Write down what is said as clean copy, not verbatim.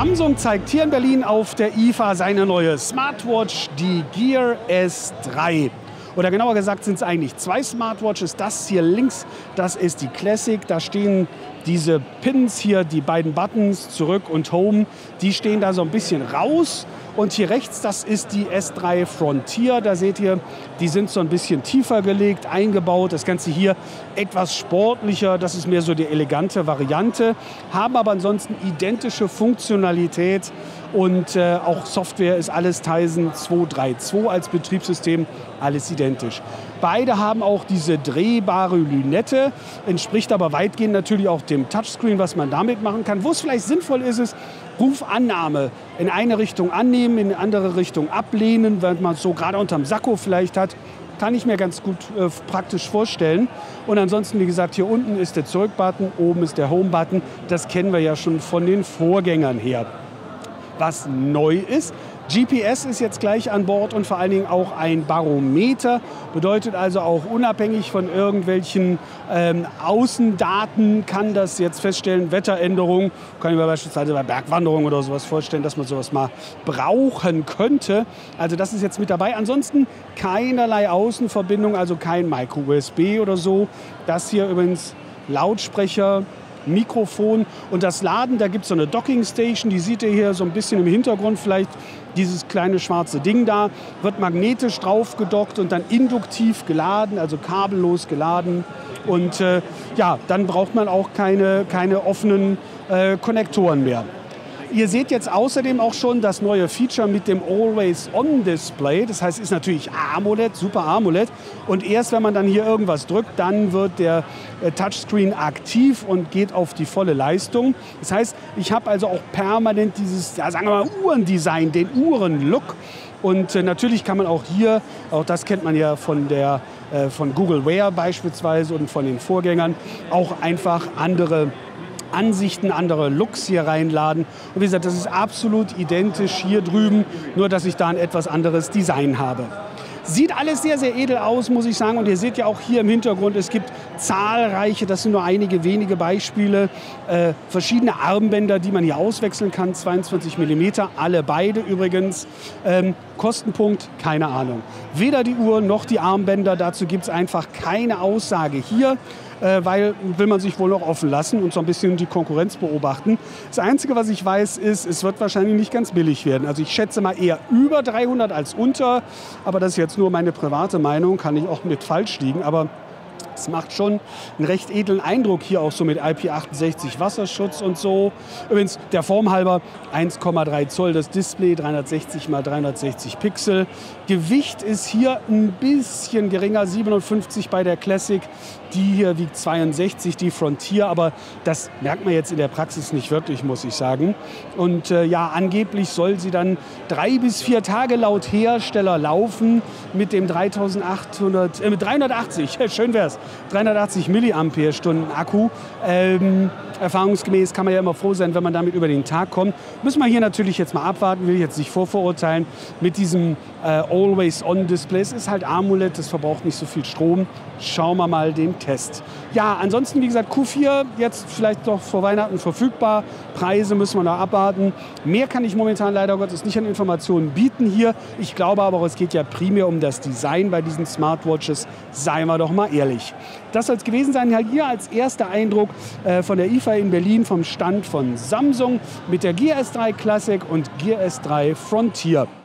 Samsung zeigt hier in Berlin auf der IFA seine neue Smartwatch, die Gear S3. Oder genauer gesagt sind es eigentlich zwei Smartwatches. Das hier links, das ist die Classic. Da stehen diese Pins hier, die beiden Buttons, zurück und Home, die stehen da so ein bisschen raus. Und hier rechts, das ist die S3 Frontier. Da seht ihr, die sind so ein bisschen tiefer gelegt, eingebaut. Das Ganze hier etwas sportlicher. Das ist mehr so die elegante Variante. Haben aber ansonsten identische Funktionalität. Und auch Software ist alles Tizen 232 als Betriebssystem. Alles identisch. Beide haben auch diese drehbare Lünette. Entspricht aber weitgehend natürlich auch dem Touchscreen, was man damit machen kann. Wo es vielleicht sinnvoll ist, ist Rufannahme in eine Richtung annehmen, in eine andere Richtung ablehnen, wenn man es so gerade unterm Sakko vielleicht hat. Kann ich mir ganz gut praktisch vorstellen. Und ansonsten, wie gesagt, hier unten ist der Zurück-Button, oben ist der Home-Button. Das kennen wir ja schon von den Vorgängern her. Was neu ist, GPS ist jetzt gleich an Bord und vor allen Dingen auch ein Barometer. Bedeutet also auch unabhängig von irgendwelchen Außendaten kann das jetzt feststellen, Wetteränderungen. Kann ich mir beispielsweise bei Bergwanderung oder sowas vorstellen, dass man sowas mal brauchen könnte. Also das ist jetzt mit dabei. Ansonsten keinerlei Außenverbindung, also kein Micro-USB oder so. Das hier übrigens Lautsprecher, Mikrofon und das Laden, da gibt es so eine Docking Station, die seht ihr hier so ein bisschen im Hintergrund vielleicht, dieses kleine schwarze Ding da, wird magnetisch drauf gedockt und dann induktiv geladen, also kabellos geladen und ja, dann braucht man auch keine offenen Konnektoren mehr. Ihr seht jetzt außerdem auch schon das neue Feature mit dem Always-On-Display. Das heißt, es ist natürlich AMOLED, super AMOLED. Und erst wenn man dann hier irgendwas drückt, dann wird der Touchscreen aktiv und geht auf die volle Leistung. Das heißt, ich habe also auch permanent dieses, ja, sagen wir mal, Uhrendesign, den Uhren-Look. Und natürlich kann man auch hier, auch das kennt man ja von Google Wear beispielsweise und von den Vorgängern, auch einfach andere Ansichten, andere Looks hier reinladen. Und wie gesagt, das ist absolut identisch hier drüben, nur dass ich da ein etwas anderes Design habe. Sieht alles sehr, sehr edel aus, muss ich sagen. Und ihr seht ja auch hier im Hintergrund, es gibt zahlreiche, das sind nur einige wenige Beispiele, verschiedene Armbänder, die man hier auswechseln kann. 22 mm, alle beide übrigens. Kostenpunkt, keine Ahnung. Weder die Uhr noch die Armbänder, dazu gibt es einfach keine Aussage hier. Weil will man sich wohl noch offen lassen und so ein bisschen die Konkurrenz beobachten. Das Einzige, was ich weiß, ist, es wird wahrscheinlich nicht ganz billig werden. Also ich schätze mal eher über 300 als unter, aber das ist jetzt nur meine private Meinung, kann ich auch mit falsch liegen, aber es macht schon einen recht edlen Eindruck hier auch so mit IP68 Wasserschutz und so. Übrigens der Form halber 1,3 Zoll das Display, 360 x 360 Pixel. Gewicht ist hier ein bisschen geringer, 57 bei der Classic. Die hier wiegt 62, die Frontier, aber das merkt man jetzt in der Praxis nicht wirklich, muss ich sagen. Und ja, angeblich soll sie dann 3 bis 4 Tage laut Hersteller laufen mit dem 380, schön wär's, 380 Milliampere-Stunden Akku. Erfahrungsgemäß kann man ja immer froh sein, wenn man damit über den Tag kommt. Müssen wir hier natürlich jetzt mal abwarten, will ich jetzt nicht vorverurteilen. Mit diesem Always-On-Display, es ist halt AMOLED, das verbraucht nicht so viel Strom. Schauen wir mal den Test. Ja, ansonsten, wie gesagt, Q4 jetzt vielleicht noch vor Weihnachten verfügbar. Preise müssen wir noch abwarten. Mehr kann ich momentan leider Gottes nicht an Informationen bieten hier. Ich glaube aber, es geht ja primär um das Design bei diesen Smartwatches. Seien wir doch mal ehrlich. Das soll es gewesen sein, halt hier als erster Eindruck von der IFA in Berlin vom Stand von Samsung mit der Gear S3 Classic und Gear S3 Frontier.